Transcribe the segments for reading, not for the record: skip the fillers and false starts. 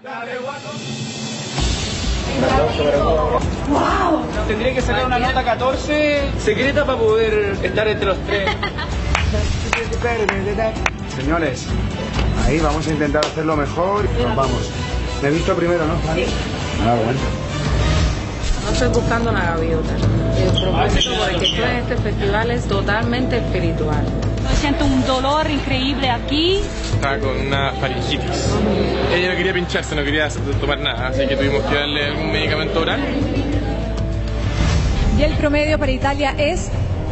¡Wow! Tendría que sacar una nota 14 secreta para poder estar entre los tres. Señores, ahí vamos a intentar hacerlo mejor y nos vamos. Me he visto primero, ¿no? Sí. Ah, bueno. No estoy buscando una gaviota. El propósito por el que estoy en este festival es totalmente espiritual. Siento un dolor increíble aquí. Estaba con una faringitis. Ella no quería pincharse, no quería tomar nada, así que tuvimos que darle algún medicamento oral. Y el promedio para Italia es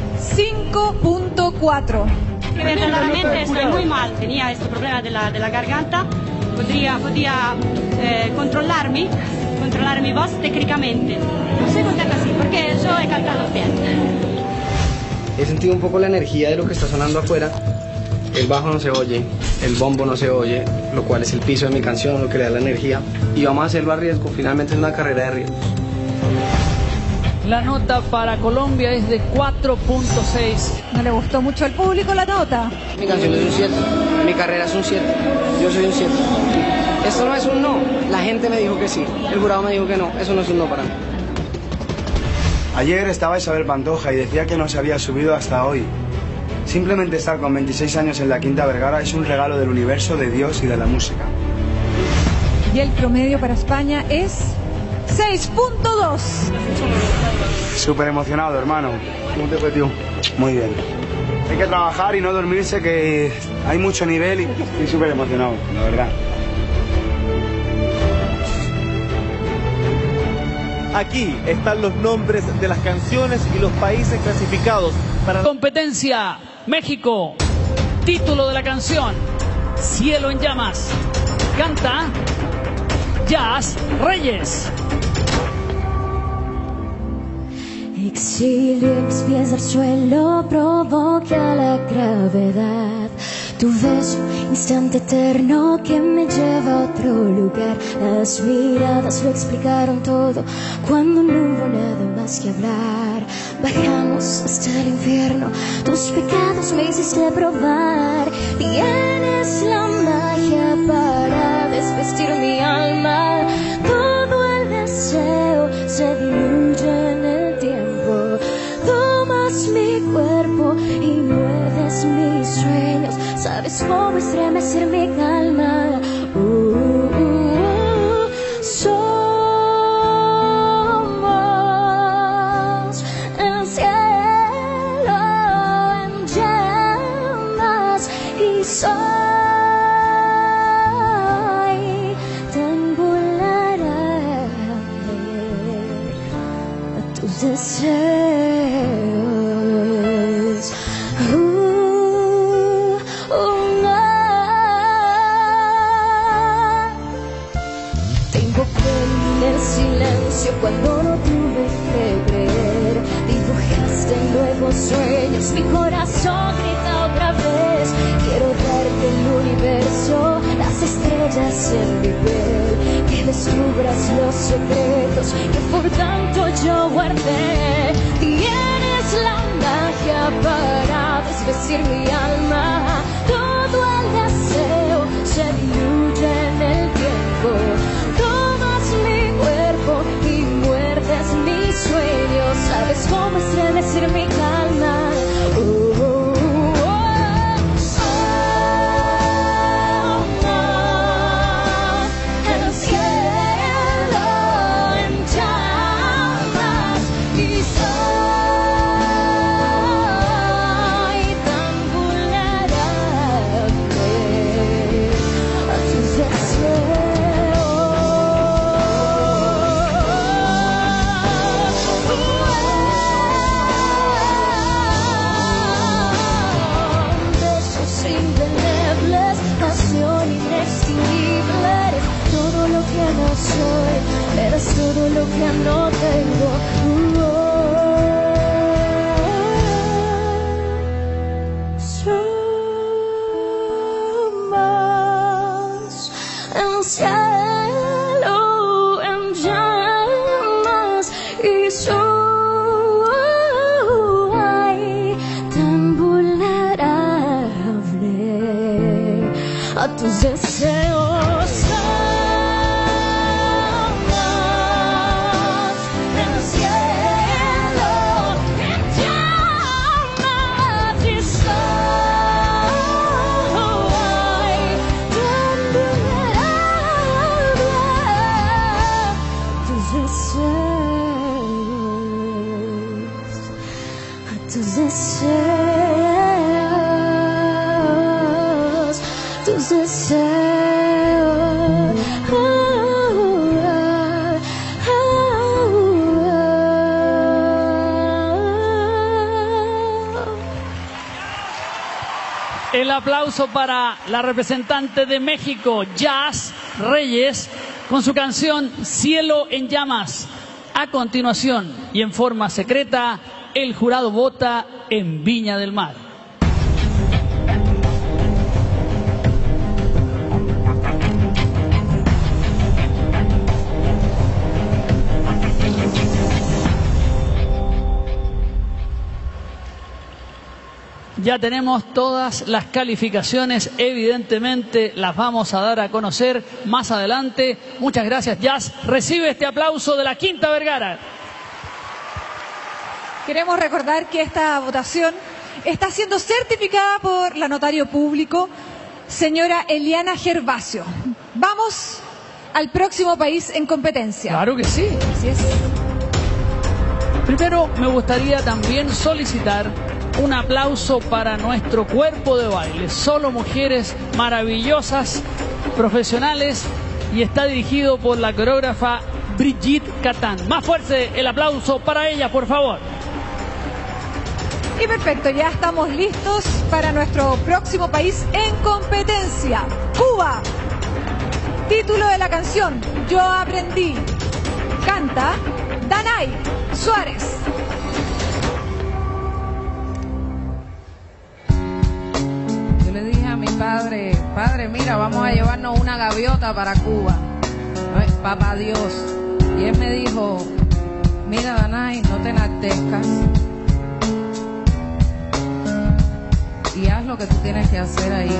5.4. Verdaderamente estoy muy mal. Tenía este problema de la garganta. Podía controlar mi voz técnicamente. No estoy contenta así porque yo he cantado bien. He sentido un poco la energía de lo que está sonando afuera. El bajo no se oye, el bombo no se oye, lo cual es el piso de mi canción, lo que le da la energía. Y vamos a hacerlo a riesgo, finalmente es una carrera de riesgos. La nota para Colombia es de 4.6. ¿No le gustó mucho al público la nota? Mi canción es un 7, mi carrera es un 7, yo soy un 7. Esto no es un no, la gente me dijo que sí, el jurado me dijo que no, eso no es un no para mí. Ayer estaba Isabel Pantoja y decía que no se había subido hasta hoy. Simplemente estar con 26 años en la Quinta Vergara es un regalo del universo, de Dios y de la música. Y el promedio para España es 6.2. Súper emocionado, hermano. ¿Cómo te fue, tío? Muy bien. Hay que trabajar y no dormirse, que hay mucho nivel y estoy súper emocionado, la verdad. Aquí están los nombres de las canciones y los países clasificados para la competencia. México. Título de la canción: Cielo en llamas. Canta Jazz Reyes. Exilio en mis pies al suelo provoca la gravedad. Tu beso, instante eterno que me lleva a otro lugar. Las miradas lo explicaron todo cuando no hubo nada más que hablar. Bajamos hasta el infierno, tus pecados me hiciste probar. Tienes la magia para desvestir mi alma. Todo el deseo se diluye en el tiempo. Tomas mi cuerpo y muerdes mis sueños. Sabes cómo estremecer mi calma. Somos el cielo en llamas y soy tan vulnerable a tus deseos. El silencio cuando no tuve que creer. Dibujaste nuevos sueños, mi corazón grita otra vez. Quiero darte el universo, las estrellas en mi piel. Que descubras los secretos que por tanto yo guardé. Tienes la magia para desvestir mi alma. Todo el deseo se diluye en el tiempo. Y muerdes mis sueños. Sabes cómo estremecer mi calma. El cielo en llamas y soy tan vulnerable a tus deseos. Inextinguible, todo lo que no soy, eres todo lo que no tengo. Somos el cielo en llamas y soy tan vulnerable a tus deseos. aplauso para la representante de México, Jazz Reyes, con su canción Cielo en Llamas. A continuación, y en forma secreta, el jurado vota en Viña del Mar. Ya tenemos todas las calificaciones, evidentemente las vamos a dar a conocer más adelante. Muchas gracias, Jazz. Recibe este aplauso de la Quinta Vergara. Queremos recordar que esta votación está siendo certificada por la notario público, señora Eliana Gervasio. Vamos al próximo país en competencia. Claro que sí. Así es. Primero me gustaría también solicitar un aplauso para nuestro cuerpo de baile. Solo mujeres maravillosas, profesionales, y está dirigido por la coreógrafa Brigitte Catán. Más fuerte el aplauso para ella, por favor. Y perfecto, ya estamos listos para nuestro próximo país en competencia, Cuba. Título de la canción, Yo Aprendí. Canta Danay Suárez. Yo le dije a mi padre, padre, mira, vamos a llevarnos una gaviota para Cuba. Papá Dios. Y él me dijo, mira, Danay, no te enaltezcas. Y haz lo que tú tienes que hacer ahí.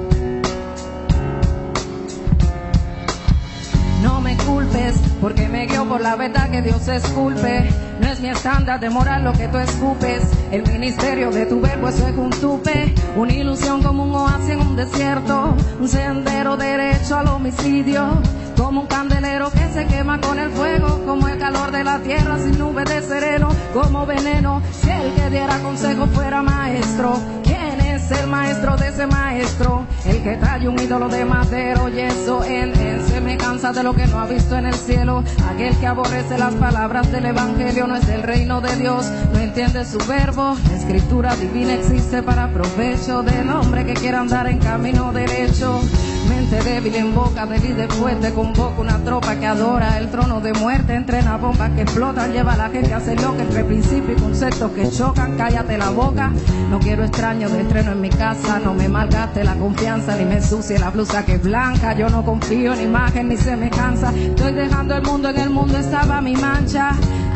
No me culpes, porque me guío por la verdad que Dios esculpe. No es mi estándar de moral lo que tú escupes. El ministerio de tu verbo eso es un tupe. Una ilusión como un oasis en un desierto. Un sendero derecho al homicidio. Como un candelero que se quema con el fuego. Como el calor de la tierra sin nubes de sereno. Como veneno, si el que diera consejo fuera maestro. ¿Quién es el maestro de ese maestro? El que trae un ídolo de madero y eso él se me cansa de lo que no ha visto en el cielo. Aquel que aborrece las palabras del evangelio no es del reino de Dios, no entiende su verbo. La escritura divina existe para provecho del hombre que quiera andar en camino derecho. Mente débil en boca de líder fuerte, convoca una tropa que adora el trono de muerte. Entrena bombas que explotan, lleva a la gente a hacer lo que entre principios y conceptos que chocan. Cállate la boca, no quiero extraños de estreno en mi casa. No me malgaste la confianza ni me ensucie la blusa que es blanca. Yo no confío en imagen ni se me cansa. Estoy dejando el mundo, en el mundo estaba mi mancha.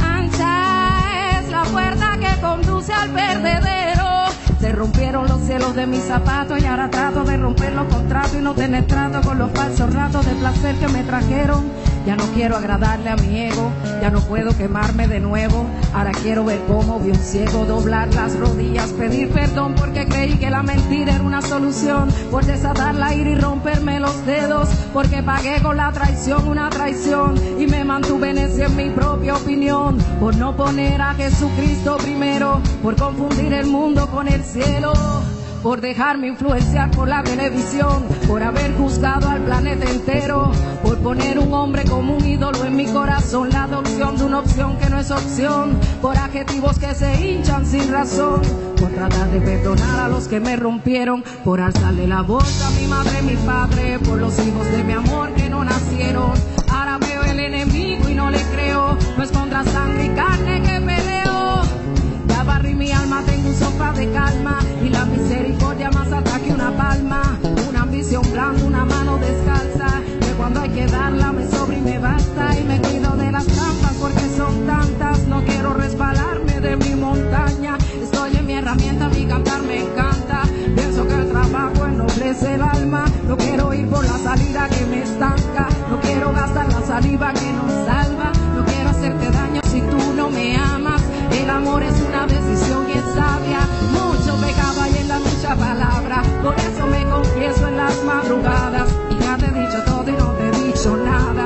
Ancha es la puerta que conduce al perdedero. Se rompieron los cielos de mis zapatos y ahora trato de romper los contratos y no tener trato con los falsos ratos de placer que me trajeron. Ya no quiero agradarle a mi ego, ya no puedo quemarme de nuevo. Ahora quiero ver cómo vi un ciego doblar las rodillas, pedir perdón porque creí que la mentira era una solución. Por desatar la ira y romperme los dedos, porque pagué con la traición una traición y me mantuve necio en mi propia opinión. Por no poner a Jesucristo primero, por confundir el mundo con el cielo. Por dejarme influenciar por la televisión, por haber juzgado al planeta entero, por poner un hombre como un ídolo en mi corazón, la adopción de una opción que no es opción, por adjetivos que se hinchan sin razón, por tratar de perdonar a los que me rompieron, por alzarle la voz a mi madre y mi padre, por los hijos de mi amor que no nacieron. Ahora veo el enemigo y no le creo, no es contra sangre y carne que peleo. Ya barrí mi alma, tengo un sofá de calma y la misericordia más alta que una palma. Una ambición blanda, una mano descalza, que cuando hay que darla me sobra y me basta. Y me cuido de las trampas porque son tantas, no quiero resbalarme de mi montaña. Estoy en mi herramienta, mi cantar me encanta. Pienso que el trabajo ennoblece el alma. No quiero ir por la salida que me estanca, no quiero gastar la saliva que nos salva. No quiero hacerte daño si tú no me amas. El amor es una decisión y es sabia. Mucho pecado hay en la mucha palabra, por eso me confieso en las madrugadas. Y ya te he dicho todo y no te he dicho nada.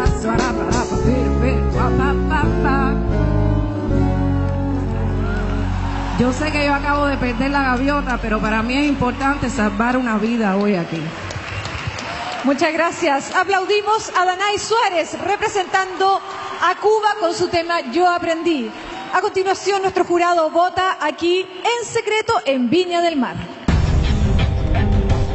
Yo sé que yo acabo de perder la gaviota, pero para mí es importante salvar una vida hoy aquí. Muchas gracias. Aplaudimos a Danay Suárez representando a Cuba con su tema Yo Aprendí. A continuación, nuestro jurado vota aquí en secreto en Viña del Mar.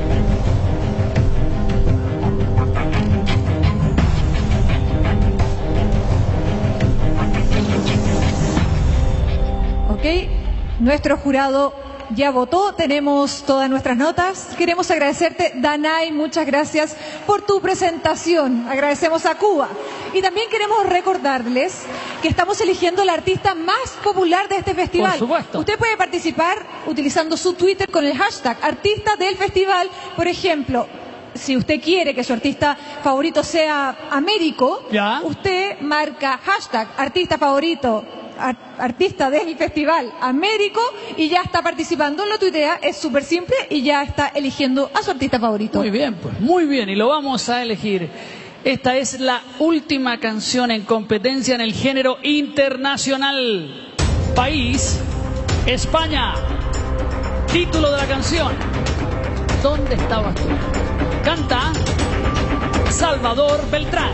Nuestro jurado ya votó, tenemos todas nuestras notas. Queremos agradecerte, Danai, muchas gracias por tu presentación. Agradecemos a Cuba. Y también queremos recordarles que estamos eligiendo la artista más popular de este festival. Por supuesto. Usted puede participar utilizando su Twitter con el hashtag artista del festival. Por ejemplo, si usted quiere que su artista favorito sea Américo, ¿ya? Usted marca hashtag artista favorito, artista del festival Américo, y ya está participando, lo tuitea, es súper simple y ya está eligiendo a su artista favorito. Muy bien, pues muy bien, y lo vamos a elegir. Esta es la última canción en competencia en el género internacional. País, España. Título de la canción: ¿Dónde estabas tú? Canta Salvador Beltrán.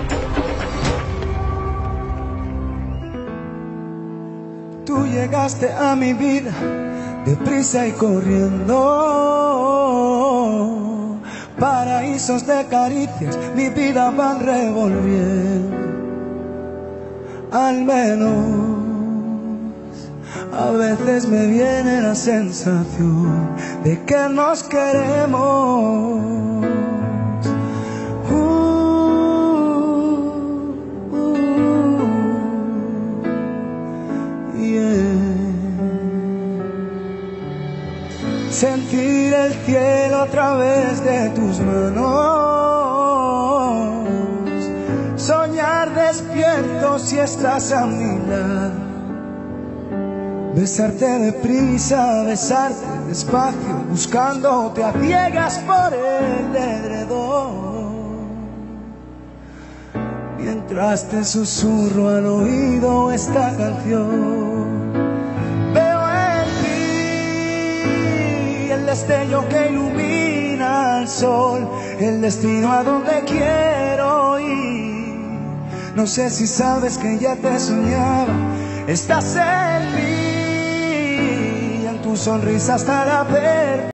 Tú llegaste a mi vida deprisa y corriendo. Paraísos de caricias mi vida van revolviendo. Al menos a veces me viene la sensación de que nos queremos. Sentir el cielo a través de tus manos, soñar despierto si estás a mi lado, besarte deprisa, besarte despacio, buscándote a ciegas por el edredón, mientras te susurro al oído esta canción. El destello que ilumina al sol, el destino a donde quiero ir. No sé si sabes que ya te soñaba, estás en mí, en tu sonrisa hasta la